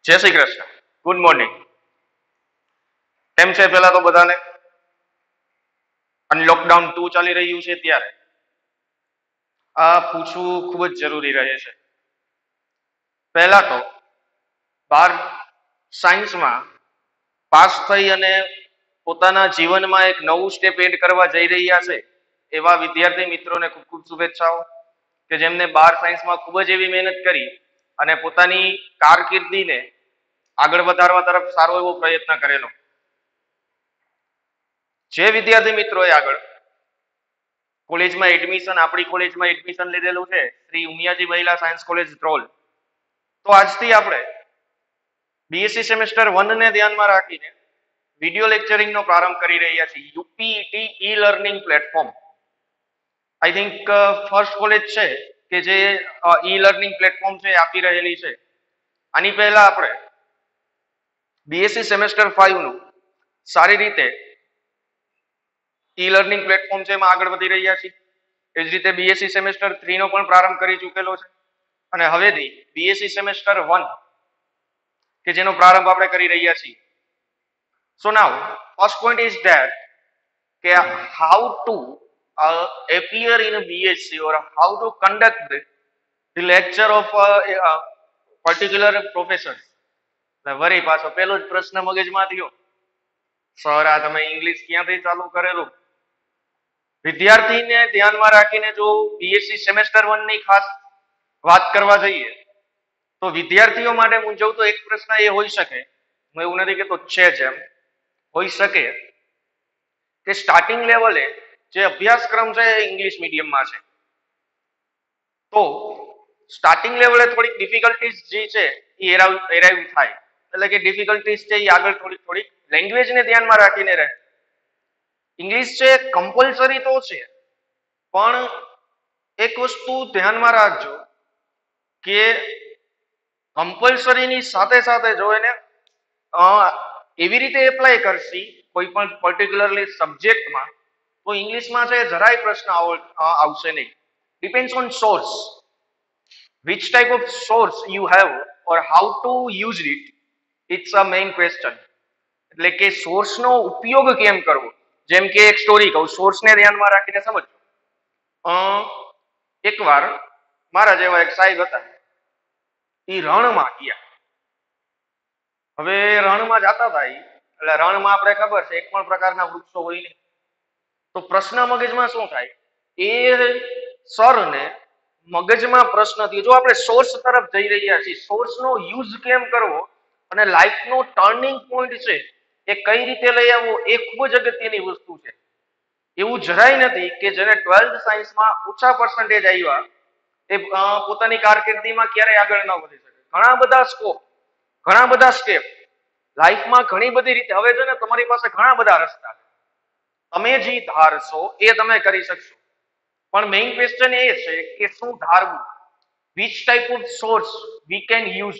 જય Shri Krishna. Good morning. કેમ છે પેલા તો બધાને? અને લોકડાઉન 2 ચાલી રહ્યું છે ત્યારે આ પૂછવું ખૂબ જ જરૂરી રહે છે. પહેલા તો 12 સાયન્સમાં પાસ થઈ અને પોતાના જીવનમાં એક નવું સ્ટેપ એડ કરવા જઈ રહ્યા છે એવા વિદ્યાર્થી મિત્રોને ખૂબ ખૂબ શુભેચ્છાઓ કે જેમને 12 સાયન્સમાં ખૂબ જ એવી મહેનત કરી અને પોતાની કારકિર્દીને આગળ વધારવા તરફ સારો એવો પ્રયત્ન કરેલો. જે વિદ્યાર્થી મિત્રોએ આગળ કોલેજમાં એડમિશન આપણી કોલેજમાં એડમિશન લીધેલું છે શ્રી ઉમિયાજી મહિલા સાયન્સ કોલેજ ધ્રોલ, તો આજથી આપણે બીએસસી સેમેસ્ટર 1 ને ધ્યાનમાં રાખીને વિડિયો લેક્ચરિંગનો પ્રારંભ કરી રહ્યા છીએ. UPET e learning platform I think first college છે કે જે ઈ લર્નિંગ પ્લેટફોર્મ છે આપી રહેલી છે. આની પહેલા આપણે બીએસસી સેમેસ્ટર 5 નું સારી રીતે ઈ લર્નિંગ પ્લેટફોર્મ છે એમાં આગળ વધી રહ્યા છીએ. એ જ રીતે બીએસસી સેમેસ્ટર 3 નો પણ પ્રારંભ કરી ચૂકેલો છે અને હવેથી બીએસસી સેમેસ્ટર 1 કે જેનો પ્રારંભ આપણે કરી રહ્યા છીએ. So now first point is that કે how to appear in a BSc or how to conduct the lecture of a particular professor. વરી પાછો પેલો જ પ્રશ્ન મગજમાં થયો, સર આ તમે ઇંગ્લિશ ક્યાંથી ચાલુ કરેલું? વિદ્યાર્થીને ધ્યાનમાં રાખીને જો બીએસસી સેમેસ્ટર 1 ની ખાસ વાત કરવા જઈએ તો વિદ્યાર્થીઓ માટે મૂંઝવતો એક પ્રશ્ન એ હોઈ શકે, હું એવું નથી કહેતો છે જ એમ, હોઈ શકે કે સ્ટાર્ટિંગ લેવલે જે અભ્યાસક્રમ છે એ ઇંગ્લિશ મીડિયમમાં છે, તો સ્ટાર્ટિંગ લેવલે થોડીક ડિફિકલ્ટીઝ જે છે એ એરાઇવ થાય, એટલે કે ડિફિકલ્ટીઝ છે એ આગળ થોડીક લેંગ્વેજને ધ્યાનમાં રાખીને રહે. ઇંગ્લિશ છે કમ્પલસરી તો છે, પણ એક વસ્તુ ધ્યાનમાં રાખજો કે કમ્પલસરીની સાથે સાથે જો એને એવી રીતે એપ્લાય કરશી કોઈ પણ પર્ટિક્યુલરલી સબ્જેક્ટમાં તો ઇંગ્લિશમાં છે જરાય પ્રશ્ન આવશે નહીં. Depends on source, which type of source you have or how to use it, it's a main question. એટલે કે સોર્સનો ઉપયોગ કેમ કરવો. જેમ કે એક સ્ટોરી કહું, સોર્સને ધ્યાનમાં રાખીને સમજો. એકવાર મારા જેવા એક સાહેબ હતા, એ રણમાં ગયા. હવે રણમાં જતા હતા એટલે રણમાં આપણે ખબર છે એક પણ પ્રકારના વૃક્ષો હોય નહીં, તો પ્રશ્ન મગજમાં શું થાય, એ સરને મગજમાં પ્રશ્ન થયો, જો આપણે સોર્સ તરફ જઈ રહ્યા છીએ, સોર્સનો યુઝ કેમ કરવો અને લાઈફનો ટર્નિંગ પોઈન્ટ છે એ કઈ રીતે લઈ આવવો એ ખૂબ જ અગત્યની વસ્તુ છે. એવું જરાય નથી કે જેને 12th સાયન્સમાં ઓછા પર્સન્ટેજ આવ્યા એ પોતાની કારકિર્દીમાં ક્યારેય આગળ ન વધી શકે. ઘણા બધા સ્કોપ, ઘણા બધા સ્ટેપ લાઈફમાં ઘણી બધી રીતે. હવે જો ને તમારી પાસે ઘણા બધા રસ્તા, તમે જે ધારશો એ તમે કરી શકશો, પણ મેઇન ક્વેશ્ચન એ છે કે શું ધારવું, which type of source we can use,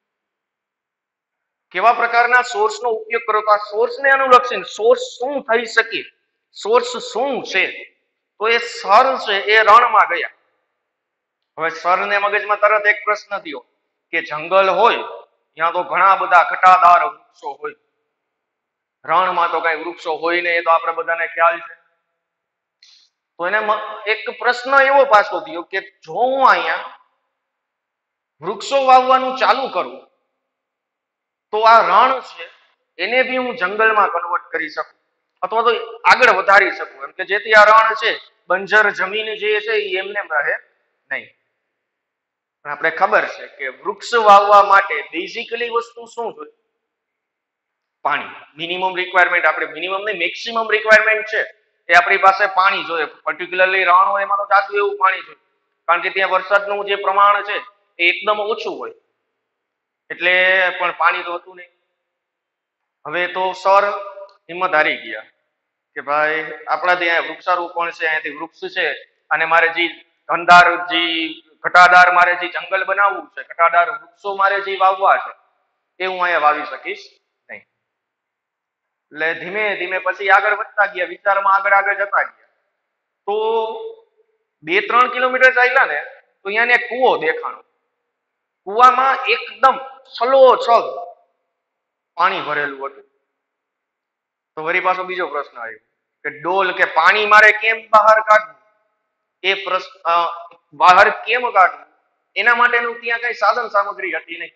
કેવા પ્રકારના સોર્સનો ઉપયોગ કરો. તો આ સોર્સને અનુલક્ષીને સોર્સ શું થઈ શકે, સોર્સ શું છે, તો એ સર છે એ રણમાં ગયા. હવે સરને મગજમાં તરત એક પ્રશ્ન થયો કે જંગલ હોય ત્યાં તો ઘણા બધા ઘટાદાર વૃક્ષો હોય, રણમાં તો કઈ વૃક્ષો હોય ને એ તો આપણે બધાને ખ્યાલ છે. તો એને એક પ્રશ્ન એવો પાછો થયો કે જો હું અહીંયા વૃક્ષો વાવવાનું ચાલુ કરું તો આ રણ છે એને બી હું જંગલમાં કન્વર્ટ કરી શકું અથવા તો આગળ વધારી શકું, એમ કે જેથી આ રણ છે બંજર જમીન જે છે એ એમને રહે નહીં. આપણે ખબર છે કે વૃક્ષ વાવવા માટે બેઝિકલી વસ્તુ શું જોઈએ, પાણી. મિનિમમ રિક્વાયરમેન્ટ, આપણે મિનિમમ નહીં મેક્સિમમ રિક્વાયરમેન્ટ છે એ આપણી પાસે પાણી જોઈએ. પર્ટિક્યુલરલી રણ હોય એમાં તો જાજુ એવું પાણી જોઈએ, કારણ કે ત્યાં વરસાદનું જે પ્રમાણ છે એ એકદમ ઓછું હોય, એટલે પણ પાણી તો હતું નહીં. હવે તો સર હિંમત હારી ગયા કે ભાઈ આપણા ત્યાં વૃક્ષારોપણ છે, અહીંયાથી વૃક્ષ છે અને મારે જે ઘનદાર જે ઘટાદાર મારે જે જંગલ બનાવવું છે, ઘટાદાર વૃક્ષો મારે જે વાવવા છે એ હું અહીંયા વાવી શકીશ નહીં. એટલે ધીમે ધીમે પછી આગળ વધતા ગયા, વિચારમાં આગળ જતા ગયા. તો 2-3 કિલોમીટર ચાલ્યા ને તો અહીંયા એક કૂવો દેખાણો. કુવામાં એકદમ છલોછલ પાણી ભરેલું હતું. તો વળી પાછો બીજો પ્રશ્ન આવ્યો કે ડોલ કે પાણી મારે કેમ બહાર કાઢવું, એ પ્રશ્ન બહાર કેમ કાઢવું એના માટેનું ત્યાં કઈ સાધન સામગ્રી હતી નહીં.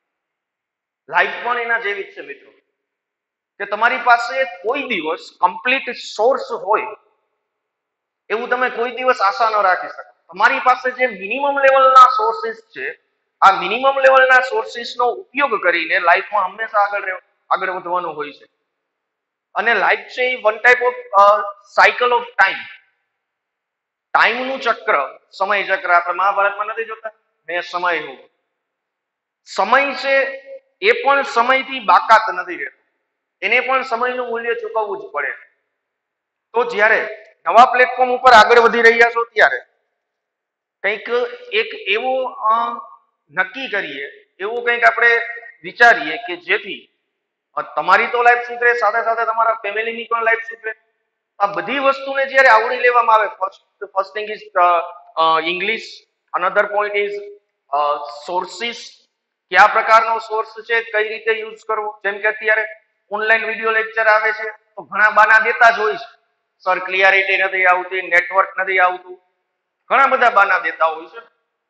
લાઈફ પણ એના જેવી જ છે મિત્રો, કે તમારી પાસે કોઈ દિવસ કમ્પ્લીટ સોર્સ હોય એવું તમે કોઈ દિવસ આશા ન રાખી શકો. તમારી પાસે જે મિનિમમ લેવલના સોર્સિસ છે, આ મિનિમમ લેવલના સોર્સિસનો ઉપયોગ કરીને લાઈફમાં હંમેશા આગળ વધવાનું હોય છે. અને લાઈફ છે એ one type of cycle of time, ટાઈમનું ચક્ર, સમય ચક્ર. આપણે મહાભારતમાં નથી જોતા મેં સમયનું, સમય છે એ પણ સમયથી બાકાત નથી રહેતો, એને પણ સમયનું મૂલ્ય ચૂકવવું જ પડે. તો જ્યારે નવા પ્લેટફોર્મ ઉપર આગળ વધી રહ્યા છો ત્યારે કંઈક એક એવું નક્કી કરીએ, એવું કંઈક આપણે વિચારીએ કે જેથી તમારી તો લાઈફ સુધરે, સાથે સાથે તમારા ફેમિલીની પણ લાઈફ સુધરે. આ બધી વસ્તુને જ્યારે આવડી લેવામાં આવે, first thing is English, another point is sources, કયા પ્રકારનો સોર્સ છે, કઈ રીતે યુઝ કરવો. જેમ કે અત્યારે ઓનલાઈન વિડીયો લેક્ચર આવે છે તો ઘણા બાના દેતા જ હોય છે, સર ક્લિયરિટી નથી આવતી, નેટવર્ક નથી આવતું, ઘણા બધા બાના દેતા હોય છે.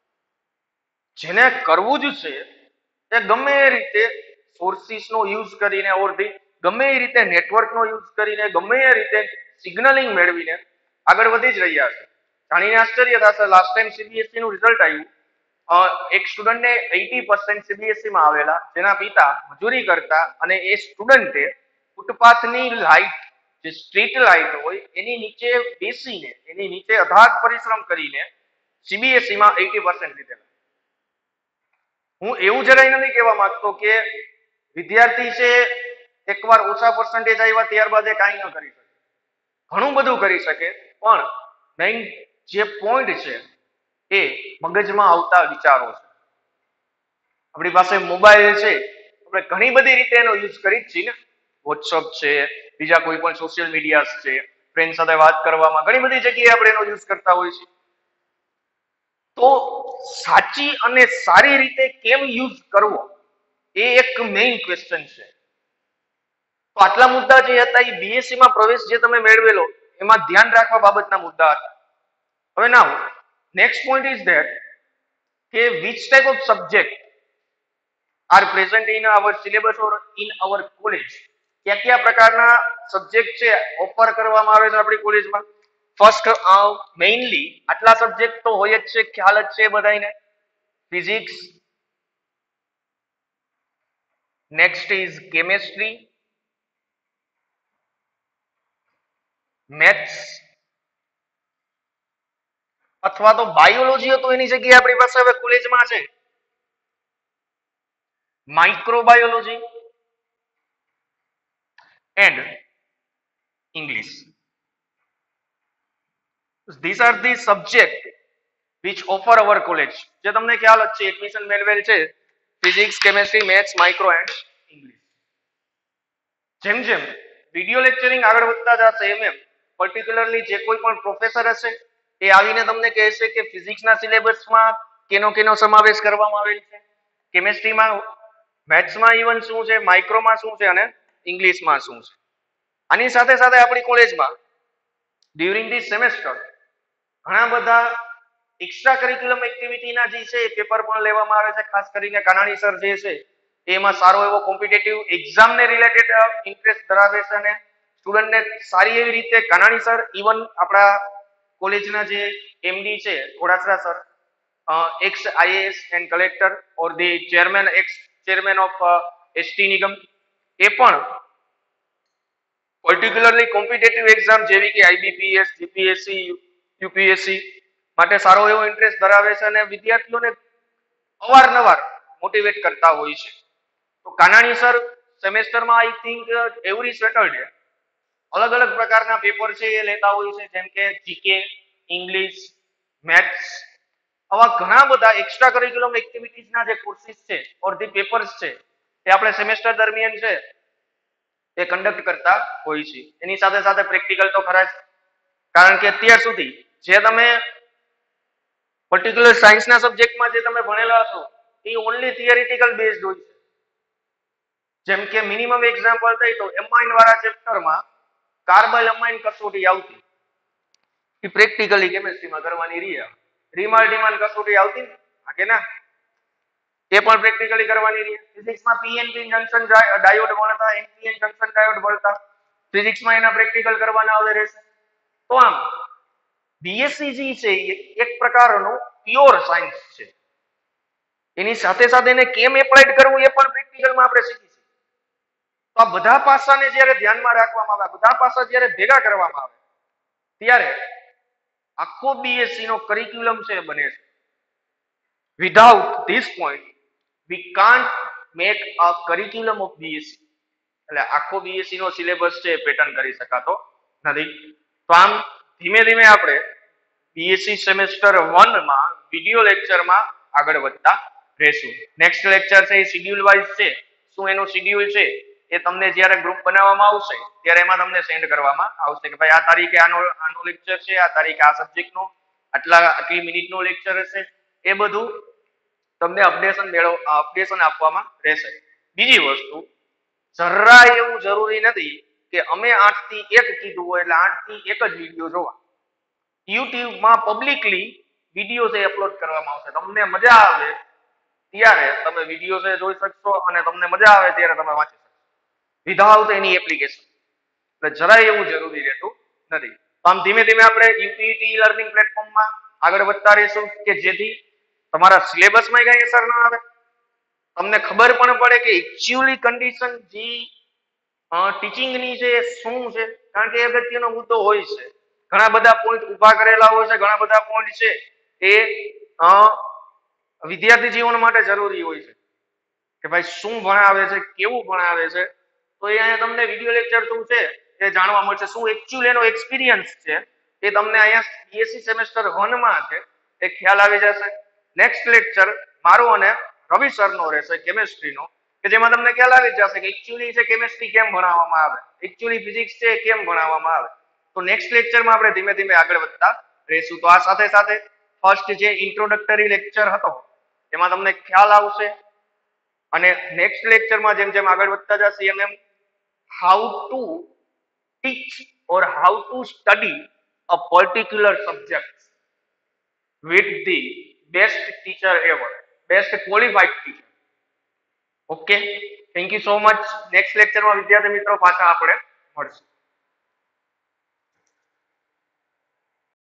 જેને કરવું જ છે એ ગમે એ રીતે સોર્સિસનો યુઝ કરીને, ગમે એ રીતે નેટવર્કનો યુઝ કરીને, ગમે એ રીતે સિગ્નલિંગ મેળવીને આગળ વધી જ રહ્યા છે. જાણીને આશ્ચર્ય થશે, લાસ્ટ ટાઈમ સીબીએસઈ નું રિઝલ્ટ આવ્યું, એક સ્ટુડન્ટને 80% સીબીએસઈ માં આવેલા, જેના પિતા મજૂરી કરતા, અને એ સ્ટુડન્ટે ફૂટપાથની લાઈટ, જે સ્ટ્રીટ લાઈટ હોય એની નીચે બેસીને, એની નીચે અથાગ પરિશ્રમ કરીને સીબીએસઈ માં 80% લીધેલા. હું એવું જરાય નથી કહેવા માંગતો કે વિદ્યાર્થી છે એકવાર ઓછા પર્સન્ટેજ આવ્યા ત્યારબાદ એ કાંઈ ન કરી શકે, ઘણું બધું કરી શકે, પણ મેઇન જે પોઈન્ટ છે એ મગજમાં આવતા વિચારો છે. આપણી પાસે મોબાઈલ છે, આપણે ઘણી બધી રીતે એનો યુઝ કરી જ છીએ ને, વોટ્સઅપ છે, બીજા કોઈ પણ સોશિયલ મીડિયા છે, ફ્રેન્ડ સાથે વાત કરવામાં ઘણી બધી જગ્યાએ આપણે એનો યુઝ કરતા હોઈએ છીએ. તો સાચી અને સારી રીતે કેમ યુઝ કરવો એ એક મેઇન ક્વેશ્ચન છે. તો આટલા મુદ્દા જે હતા એ બીએસસી માં પ્રવેશ જે તમે મેળવેલો એમાં ધ્યાન રાખવા બાબતના મુદ્દા હતા. હવે now next point is that કે which type of subject are present in our syllabus or in our college. કયા પ્રકારના સબ્જેક્ટ છે ઓફર કરવામાં આવે છે આપણી કોલેજમાં. ફર્સ્ટ મેઇનલી આટલા સબ્જેક્ટ તો હોય જ છે, ખ્યાલ જ છે બધાને, physics, next is chemistry, maths, અથવા તો બાયોલોજી હતો એની જગ્યાએ આપણી પાસે હવે કોલેજમાં છે microbiology and English. These are the subject which offer our college. જે તમને ખ્યાલ જ છે, એડમિશન મેળવેલ છે physics, chemistry, maths, micro and English. જેમ જેમ વિડિયો લેક્ચરિંગ આગળ વધતા જશે એમ પર્ટિક્યુલરલી જે કોઈ પણ પ્રોફેસર હશે એ આવીને તમને કહેશે કે ફિઝિક્સના સિલેબસમાં કેનો સમાવેશ કરવામાં આવેલ છે, કેમેસ્ટ્રીમાં, મેથ્સમાં ઇવન શું છે, માઇક્રોમાં શું છે, અને ઇંગ્લિશમાં શું છે. આની સાથે સાથે આપણી કોલેજમાં ડ્યુરિંગ ધી સેમેસ્ટર ઘણા બધા એક્સ્ટ્રા કરિક્યુલમ એક્ટિવિટીના જે છે એ પેપર પણ લેવામાં આવે છે. ખાસ કરીને કાનાણી સર જે છે એમાં સારો એવો કોમ્પિટિટિવ એક્ઝામને રિલેટેડ ઇન્ટરેસ્ટ ધરાવે છે, અને સ્ટુડન્ટને સારી એવી રીતે કાનાણી સર, ઇવન આપણા કોલેજના જે એમડી છે Ghodasara sir, ex IAS and collector or the chairman, ex chairman of ST Nigam, એ પણ પર્ટિક્યુલરલી કોમ્પિટિટિવ એક્ઝામ જેવી કે આઈબીપીએસ, જીપીએસસી, યુપીએસસી માટે સારો એવો ઇન્ટરેસ્ટ ધરાવે છે અને વિદ્યાર્થીઓને અવારનવાર મોટિવેટ કરતા હોય છે. તો કાનાણી સર સેમેસ્ટરમાં આઈ થિંક એવરી સેટરડે અલગ અલગ પ્રકારના પેપર છે એ લેતા હોય છે, જેમ કે જીકે, ઇંગ્લિશ, મેથ્સ, આવા ઘણા બધા એક્સ્ટ્રા કરિક્યુલમ એક્ટિવિટીઝના જે કોર્સિસ છે ઓર ધી પેપર્સ છે એ આપણે સેમેસ્ટર દરમિયાન છે એ કન્ડક્ટ કરતા હોય છે. એની સાથે સાથે પ્રેક્ટિકલ તો ખરા જ, કારણ કે અત્યાર સુધી જે તમે પર્ટિક્યુલર સાયન્સના સબ્જેક્ટમાં જે તમે ભણેલા છો એ ઓનલી થિયરિટિકલ બેઝડ હોય છે. જેમ કે મિનિમમ એક્ઝામ્પલ થાય તો એમાઇન વાળા ચેપ્ટરમાં કાર્બલ અમાઇન કસોટી આવતી, એ પ્રેક્ટિકલી કેમેસ્ટ્રીમાં કરવાની રહી. રીમાલ ડીમાલ કસોટી આવતી ને કે ના, એ પણ પ્રેક્ટિકલી કરવાની રહી. ફિઝિક્સમાં પીએનપી જંક્શન ડાયોડ ભણતા, એનપીએન જંક્શન ડાયોડ ભણતા, ફિઝિક્સમાં એના પ્રેક્ટિકલ કરવાના આવે રહેશે. તો આમ બીએસસી જે છે એ એક પ્રકારનું પ્યોર સાયન્સ છે. એની સાથે સાથે એને કેમ એપ્લાઇડ કરવું એ પણ પ્રેક્ટિકલમાં આપણે શીખીશું. તો આ બધા પાસાને જ્યારે ધ્યાનમાં રાખવામાં આવે, બધા પાસા જ્યારે ભેગા કરવામાં આવે ત્યારે આખો બીએસસી નો કરિક્યુલમ છે બને છે. Without this point we can't make a curriculum of BSc. એટલે આખો બીએસસી નો સિલેબસ છે પેટર્ન કરી શકાતો નથી. તો આમ ધીમે ધીમે આપણે બીએસસી સેમેસ્ટર 1 માં વિડિયો લેક્ચરમાં આગળ વધતા રહેશું. નેક્સ્ટ લેક્ચર છે એ શિડ્યુલ વાઇઝ છે. શું એનું શિડ્યુલ છે એ તમને જ્યારે ગ્રુપ બનાવવામાં આવશે ત્યારે એમાં તમને સેન્ડ કરવામાં આવશે કે ભાઈ આ તારીખે આનો લેક્ચર છે, આ તારીખે આ સબ્જેક્ટનો આટલી મિનિટનો લેક્ચર હશે. એ બધું તમને અપડેશન આપવામાં રહેશે. બીજી વસ્તુ, જરા એવું જરૂરી નથી કે અમે 8 થી 1 કીધું હોય એટલે 8 થી 1 જ વિડીયો જોવા. યુટ્યુબમાં પબ્લિકલી વિડીયો છે અપલોડ કરવામાં આવશે. તમને મજા આવે ત્યારે તમે વિડીયો છે જોઈ શકશો અને તમને મજા આવે ત્યારે તમે વાંચી શકશો વિધાઉટ એની એપ્લિકેશન. એટલે જરાય એવું જરૂરી રહેતું નથી. તો આમ ધીમે ધીમે આપણે યુપીટી લર્નિંગ પ્લેટફોર્મમાં આગળ વધતા રહીશું કે જેથી તમારા સિલેબસમાં કઈ અસર ના આવે, તમને ખબર પણ પડે કે એકચ્યુઅલી કન્ડિશન જે ટીચિંગની છે શું છે. કારણ કે એ અગત્યનો મુદ્દો હોય છે. ઘણા બધા પોઈન્ટ ઉભા કરેલા હોય છે, ઘણા બધા પોઈન્ટ છે એ વિદ્યાર્થી જીવન માટે જરૂરી હોય છે કે ભાઈ શું ભણાવે છે, કેવું ભણાવે છે. તો એ અહીંયા તમને વિડીયો લેક્ચર શું છે એ જાણવા મળશે. શું એકચ્યુઅલ એનો એક્સપિરિયન્સ છે એ તમને અહીંયા બીએસસી સેમેસ્ટર 1 માં છે એ ખ્યાલ આવી જશે. નેક્સ્ટ લેક્ચર મારો અને રવિ સરનો રહેશે કેમેસ્ટ્રીનો, કે જેમાં તમને ખ્યાલ આવી જશે કે એકચ્યુઅલી છે કેમેસ્ટ્રી કેમ ભણાવવામાં આવે, એકચ્યુઅલી ફિઝિક્સ છે કેમ ભણાવવામાં આવે. તો નેક્સ્ટ લેક્ચરમાં આપણે ધીમે ધીમે આગળ વધતા રહીશું. તો આ સાથે સાથે ફર્સ્ટ જે ઇન્ટ્રોડક્ટરી લેક્ચર હતો એમાં તમને ખ્યાલ આવશે અને નેક્સ્ટ લેક્ચરમાં જેમ જેમ આગળ વધતા જશે એમ how to teach or how to study a particular subject with the best teacher ever, best qualified teacher. Okay, thank you so much. Next લેક્ચરમાં વિદ્યાર્થી મિત્રો પાછા આપણે મળશું.